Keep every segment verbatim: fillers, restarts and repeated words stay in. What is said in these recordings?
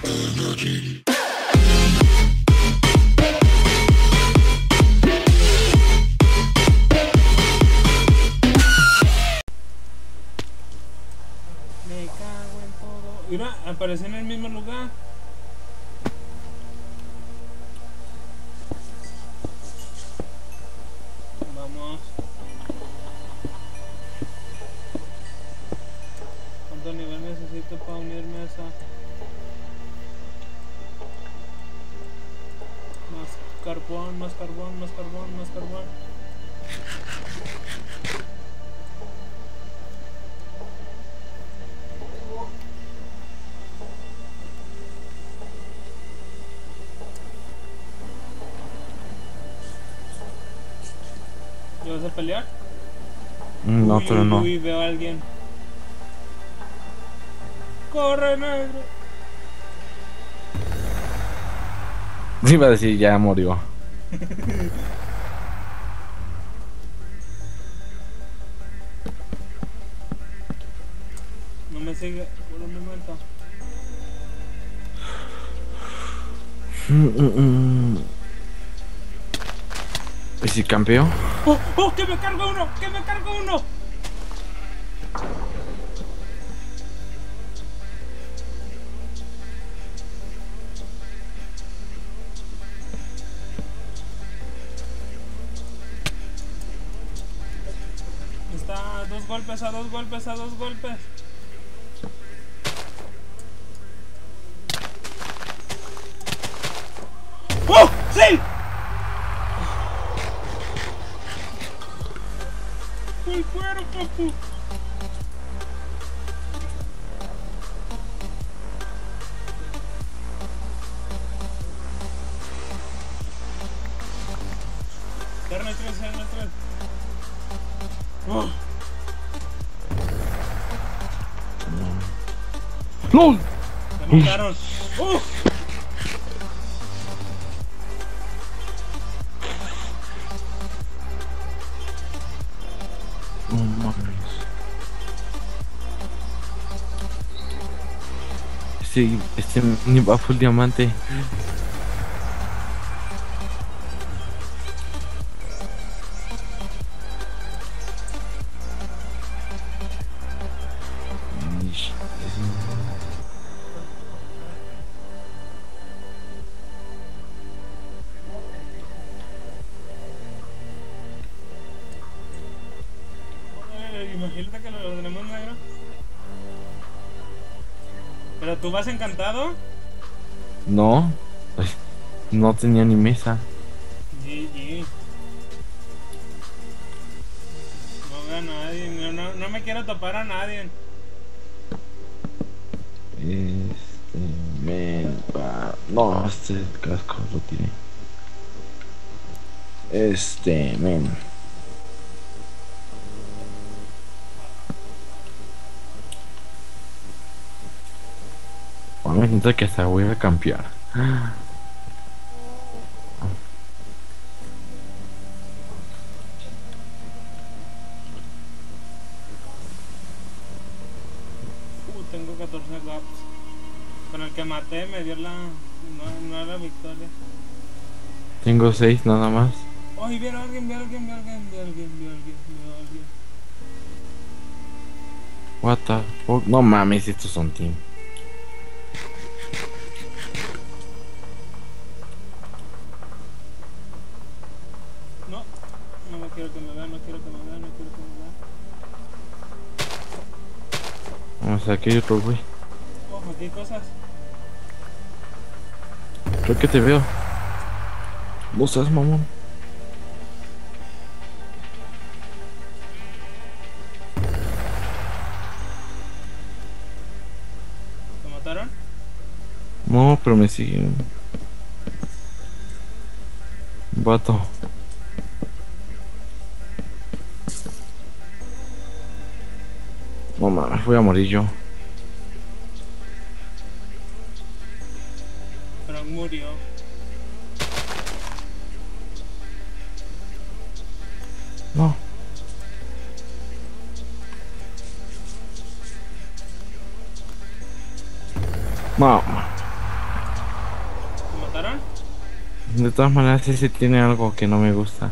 Me cago en todo. Mira, aparecí en el mismo lugar. Vamos. ¿Cuánto nivel necesito para unirme a esa? Más carbón, más carbón, más carbón, más carbón. ¿Y vas a pelear? No, Uy, pero uy, no. uy, veo a alguien. ¡Corre, negro! Iba a decir, ya murió. No me sigue por un momento. Mm, mm, mm. ¿Y si campeó? ¡Oh! ¡Oh! ¡Que me carga uno! ¡Que me carga uno! Está a dos golpes, a dos golpes, a dos golpes. ¡Oh! ¡Sí! ¡El cuero, papu! Carne tres, carne tres. ¡Oh! ¡LOL! Me mataron. ¡Oh! No mames. Sí, este ni va full diamante. Ish, Eh, imagínate que lo tenemos negro. ¿Pero tú vas encantado? No, ay, no tenía ni mesa. G G. No veo a nadie, no, no, no me quiero topar a nadie. Este, men, pa- no, este casco lo tiré. Este, men. Bueno, me siento que hasta voy a campear. Uh, tengo catorce gaps. Con el que maté me dio la... No, no la victoria. Tengo seis nada más. Oh, y vieron a alguien, vieron a alguien, vieron a alguien, vieron a alguien, vieron a alguien, vieron a alguien. What the fuck? No mames, estos son team. No, no quiero que me vean, no quiero que me vean, no quiero que me vean. Vamos, aquí hay otro güey. Oh, aquí hay cosas. Creo que te veo. No seas mamón. ¿Te mataron? No, pero me siguen. Vato. No mames, voy a morir yo. Pero murió. No. No. De todas maneras, sí, sí tiene algo que no me gusta.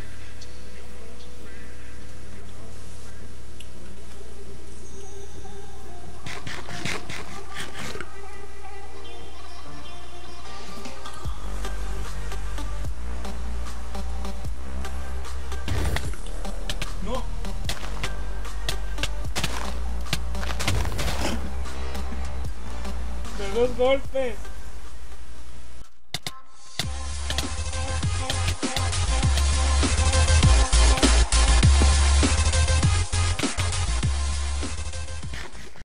No. De dos golpes.